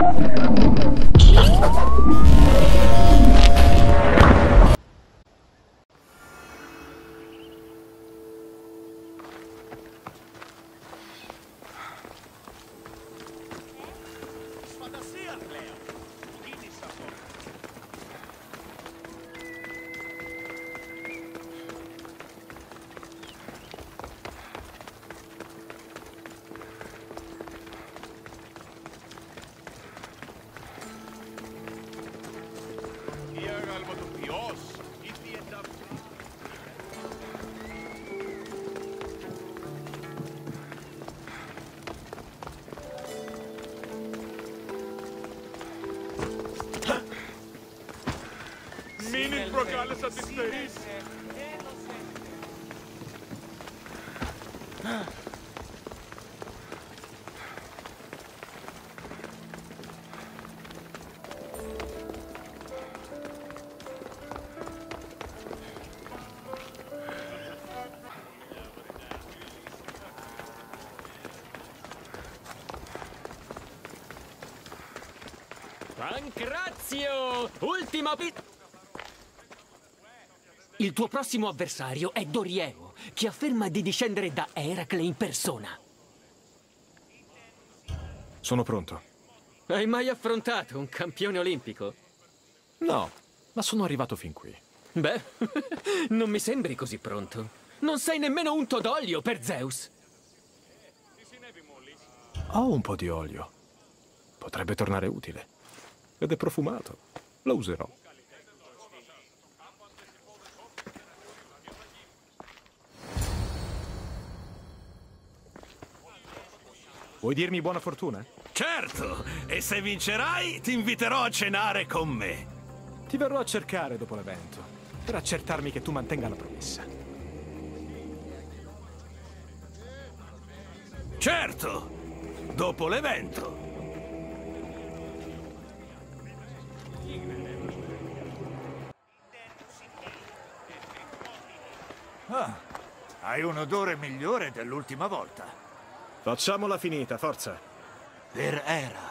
Minin προκάλεσα τις θερήσεις. Pancrazio! Ultima Il tuo prossimo avversario è Dorieo, che afferma di discendere da Eracle in persona. Sono pronto. Hai mai affrontato un campione olimpico? No, ma sono arrivato fin qui. Beh, non mi sembri così pronto. Non sei nemmeno unto d'olio per Zeus. Ho un po' di olio. Potrebbe tornare utile. Ed è profumato. Lo userò. Vuoi dirmi buona fortuna? Certo! E se vincerai, ti inviterò a cenare con me. Ti verrò a cercare dopo l'evento, per accertarmi che tu mantenga la promessa. Certo! Dopo l'evento. Ah, hai un odore migliore dell'ultima volta. Facciamola finita, forza. Per Era.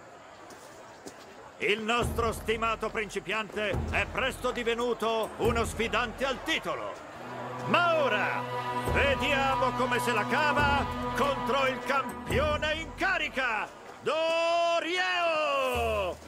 Il nostro stimato principiante è presto divenuto uno sfidante al titolo. Ma ora, vediamo come se la cava contro il campione in carica, Dorieo!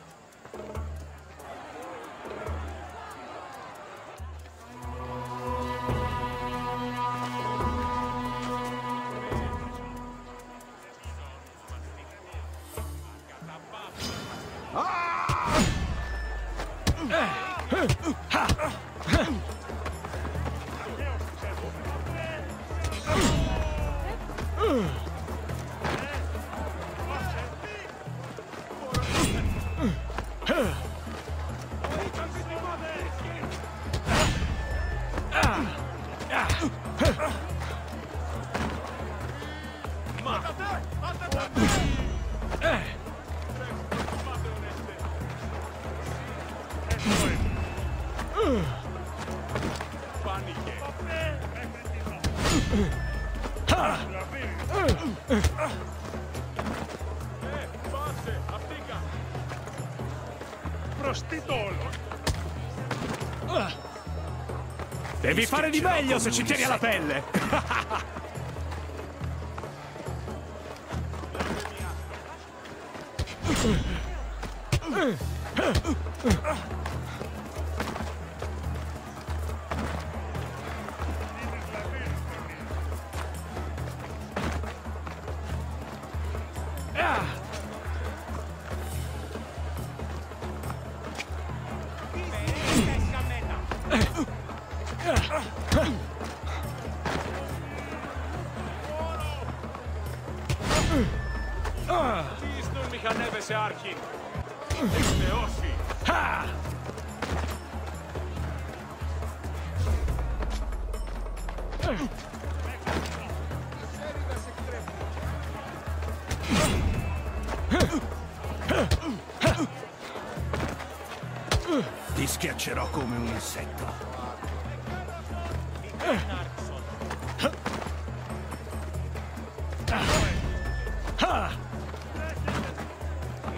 Devi fare di meglio se ci tieni alla pelle! Μηχανεύεσαι, Άρχιν. Έχεις θεώσει. Ti schiaccerò come un insetto.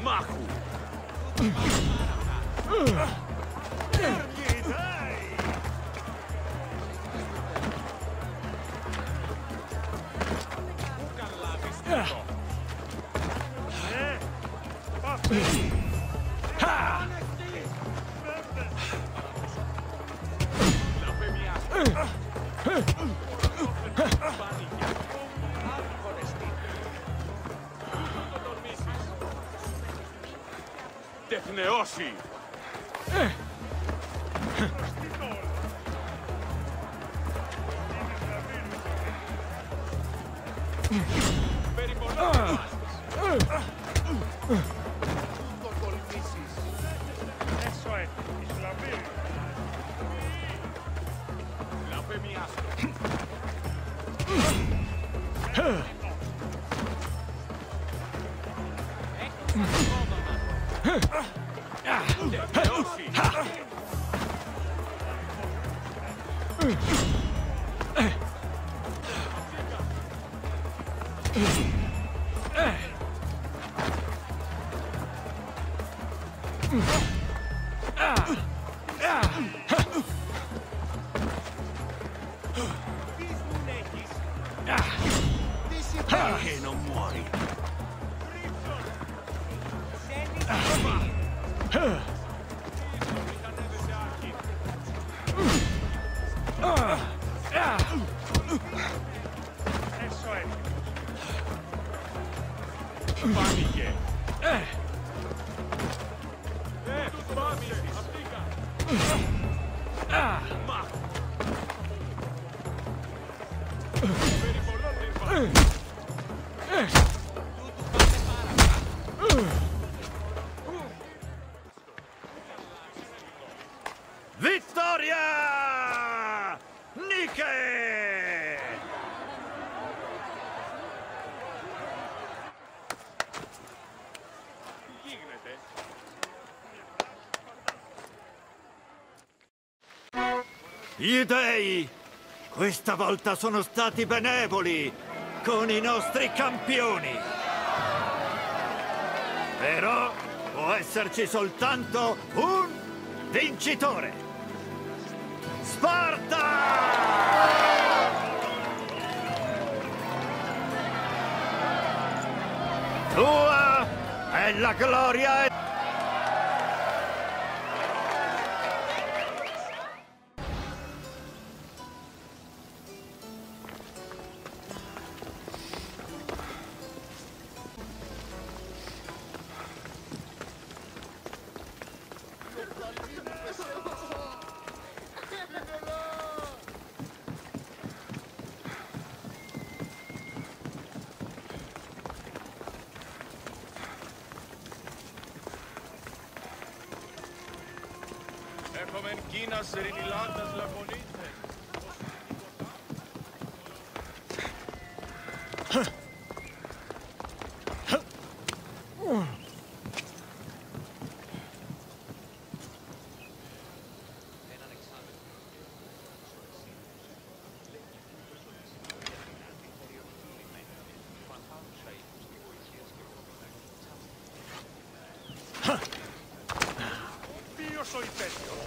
Μάχου. Erghi, dai! Τεχνεώσει. E non muori. Πάνηκε. Τους βάσεις. Απτήκα. Μάχου. Περιπολών. Vittoria! Nike! Γίνεται. Gli dei questa volta sono stati benevoli con i nostri campioni. Però può esserci soltanto un vincitore. Sparta! Tua è la gloria. Έχουμε Κίνα σε Ρινιλάντας Λαμονίτε. Ποιος ο υπέτειος?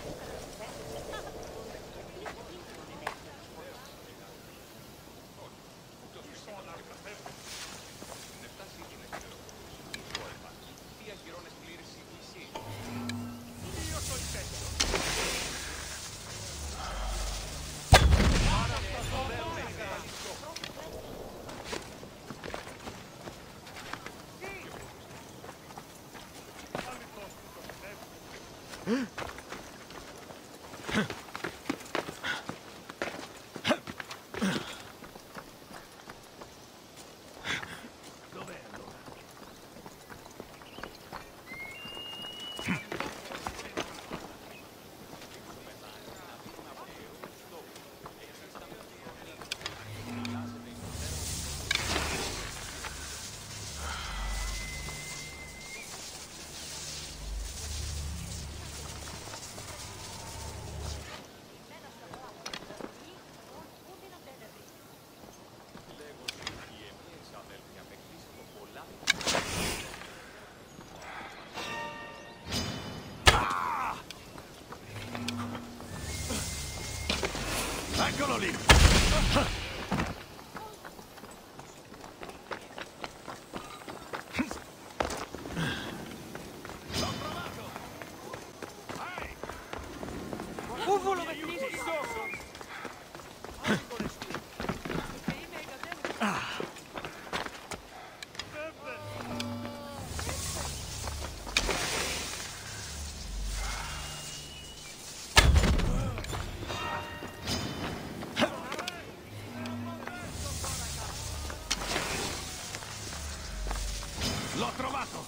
Eccolo lì! L'ho trovato!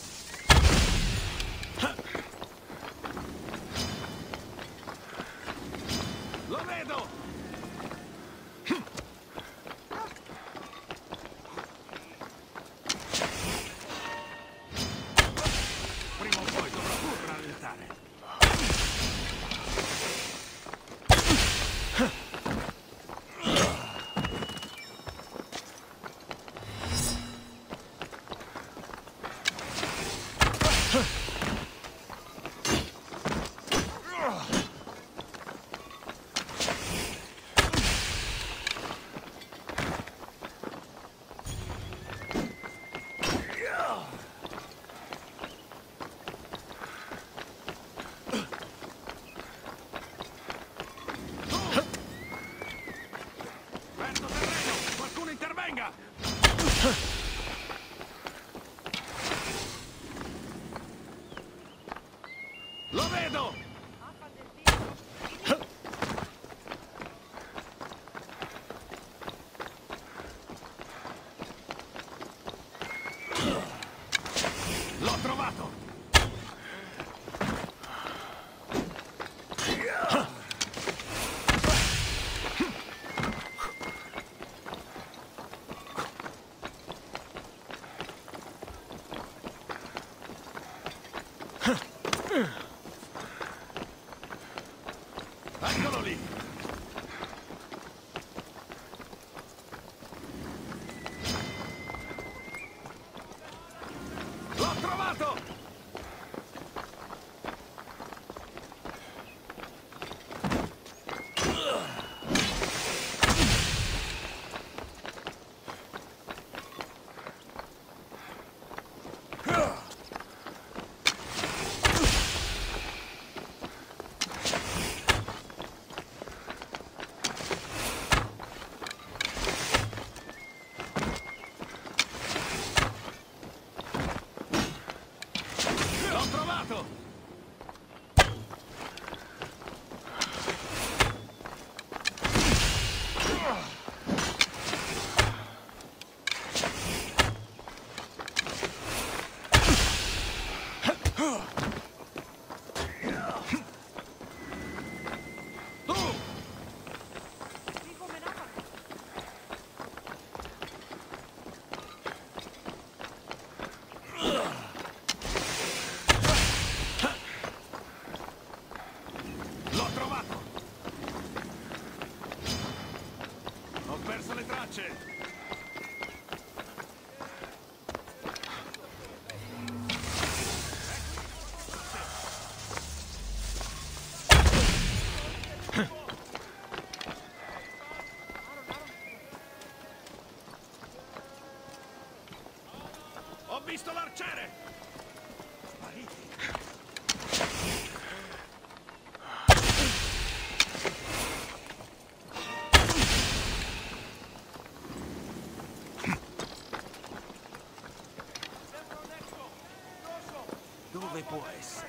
Lo vedo! Prima o poi dovrà pur rallentare. Perdo terreno! Qualcuno intervenga! Lo vedo! L'ho trovato! Eccolo lì! L'ho trovato! L'ho trovato! Tu! L'ho trovato! Ho perso le tracce! Ho visto l'arciere! Spariti! Dove può essere?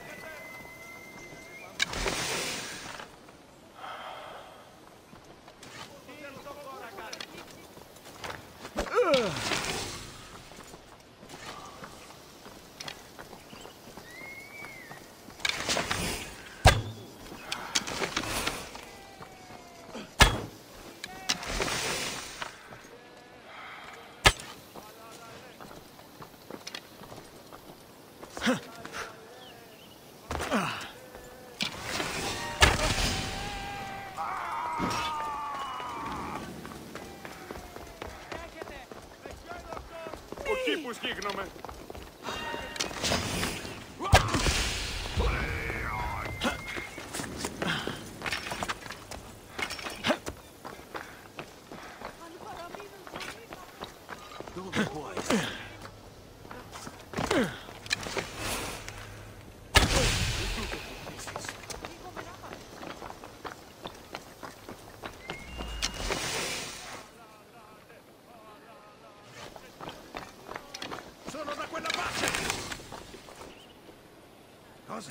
Cosa?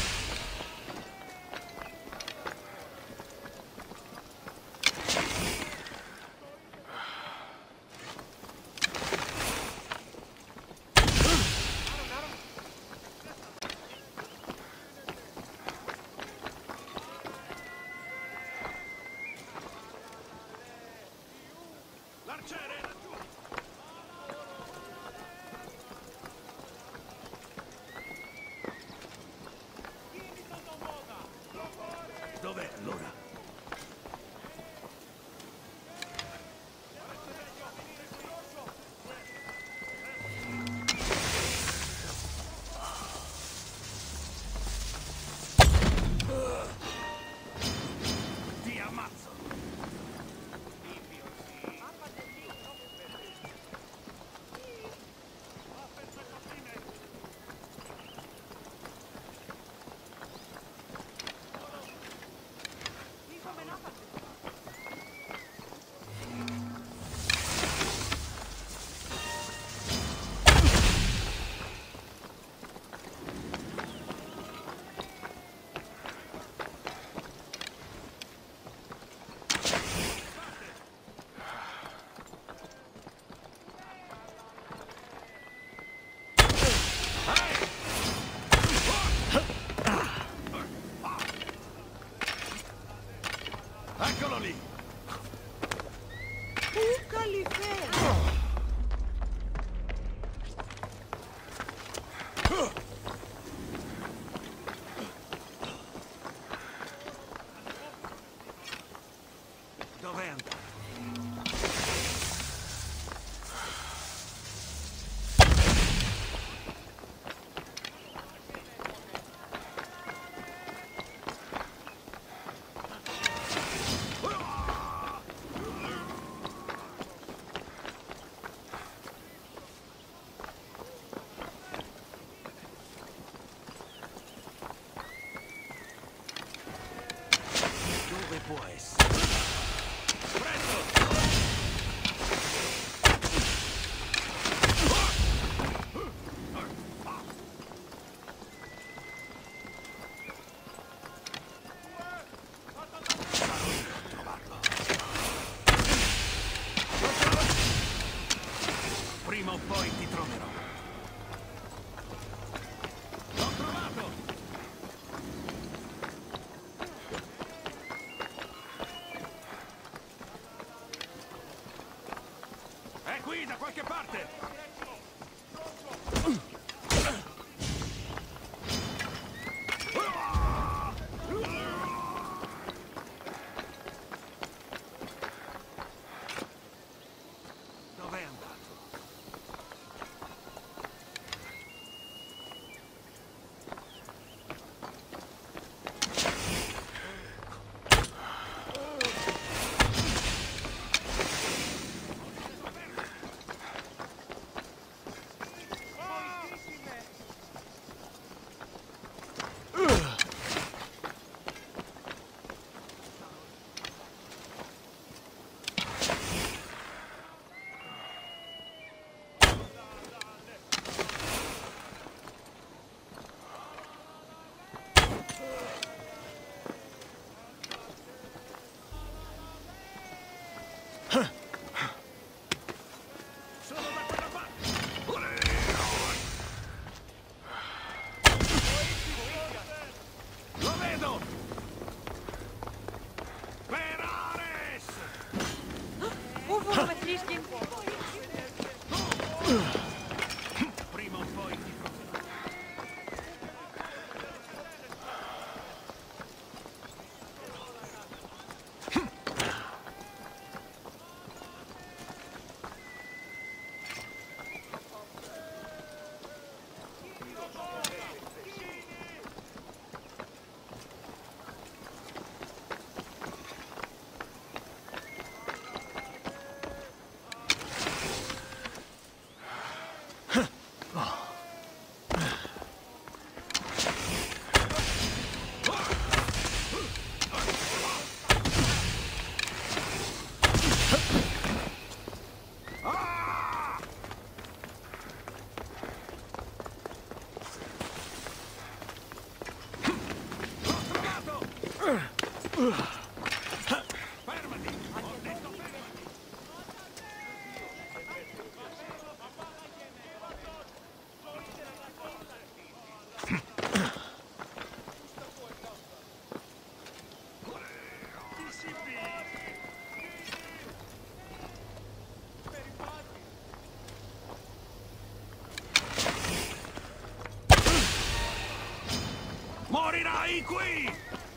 L'arciere è laggiù! Dov'è allora? Ti ammazzo! Eccolo lì! Dov'è andato? Dove può essere? Presto! Trovarlo. Prima o poi ti troverò. L'ho trovato! È qui da qualche parte! Dov'è andato? Morirai qui!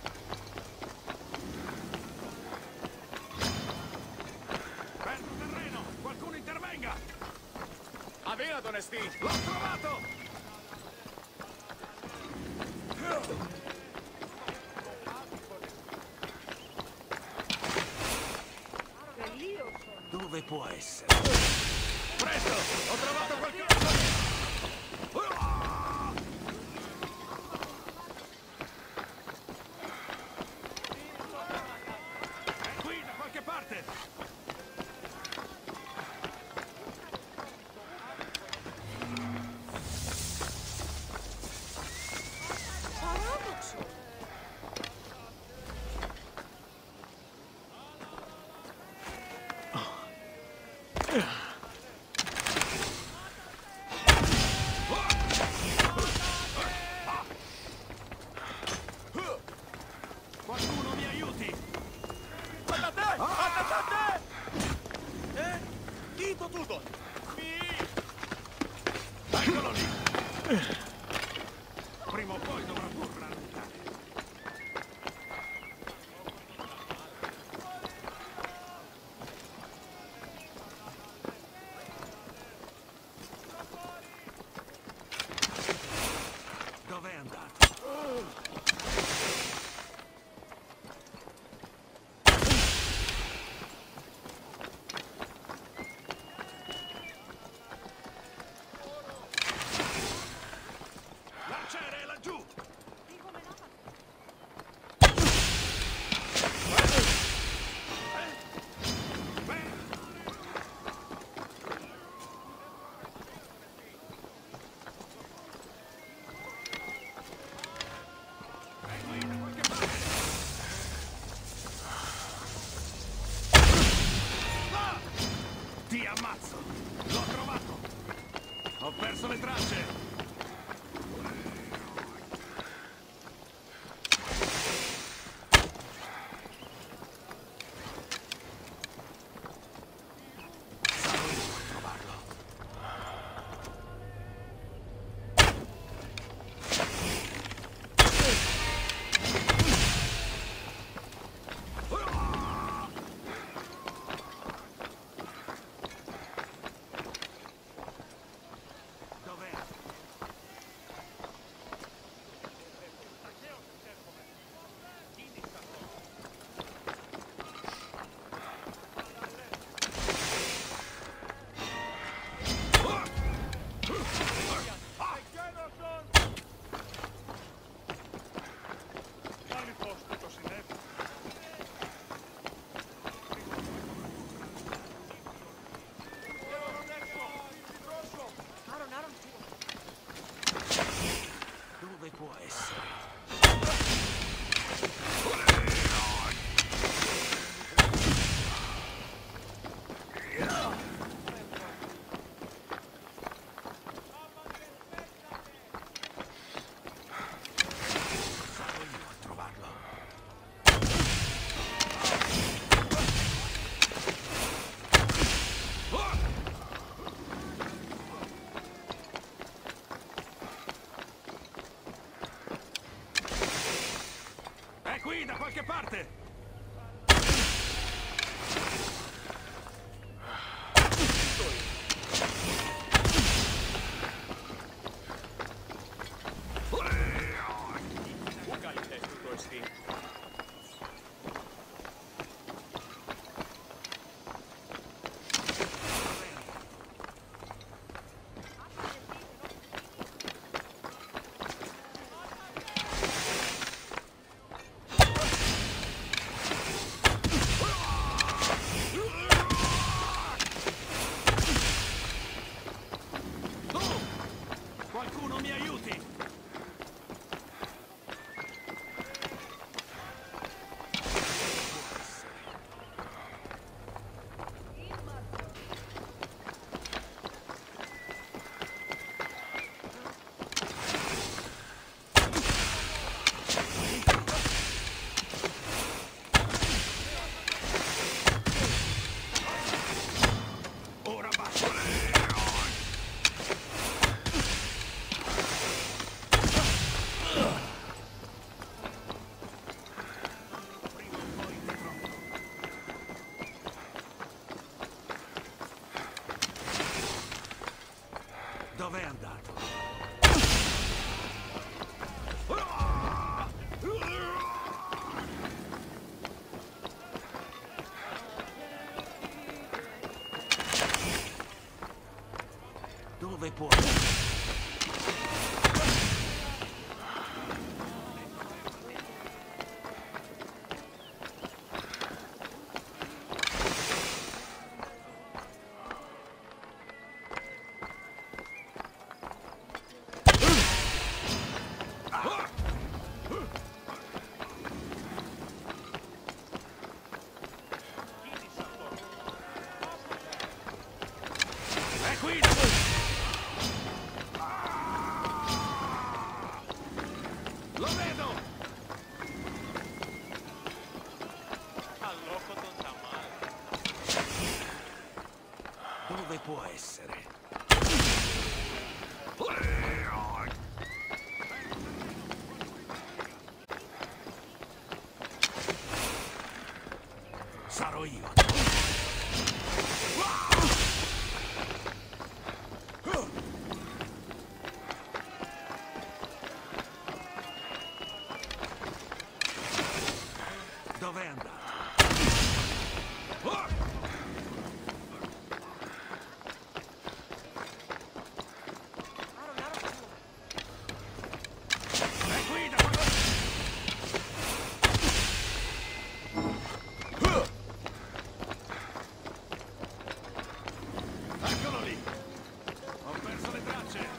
Perdo terreno! Qualcuno intervenga! Avviat, onesti! L'ho trovato! Dove può essere? Presto! Ho trovato qualcosa! È qui da qualche parte! Qualcuno mi aiuti! Attaccate! Dito tutto! Eccolo lì! Prima o poi dovrà pur rallentare. Dov'è andato? L'arciere è laggiù! Ti ammazzo! L'ho trovato! Ho perso le tracce! Sarò io a trovarlo. Dov'è? Dove può essere? Sarò io a trovarlo. È qui da qualche parte! può? È qui! Lo vedo! Dove può essere? Sarò io. Dov'è andato? È qui da Eccolo lì! Ho perso le tracce!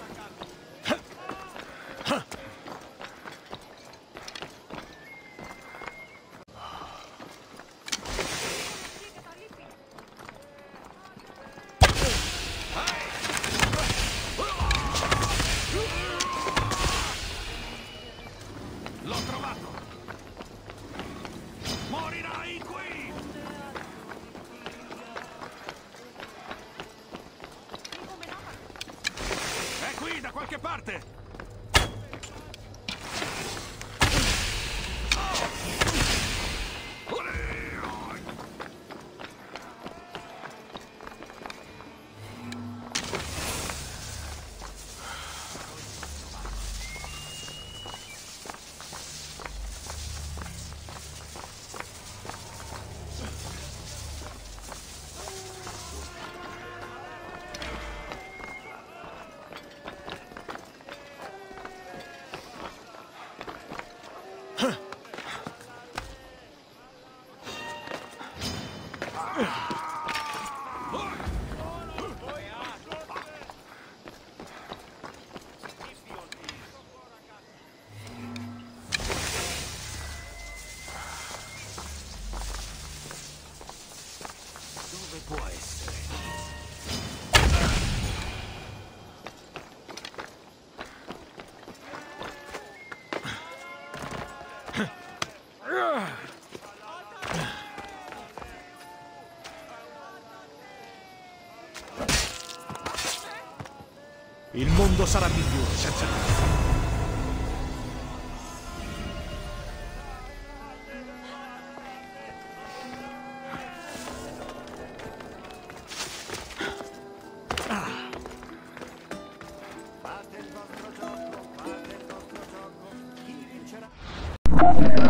L'ho trovato! Morirai qui! È qui da qualche parte! Dove può essere? Il mondo sarà migliore senza di te. Fate il vostro gioco, chi vincerà?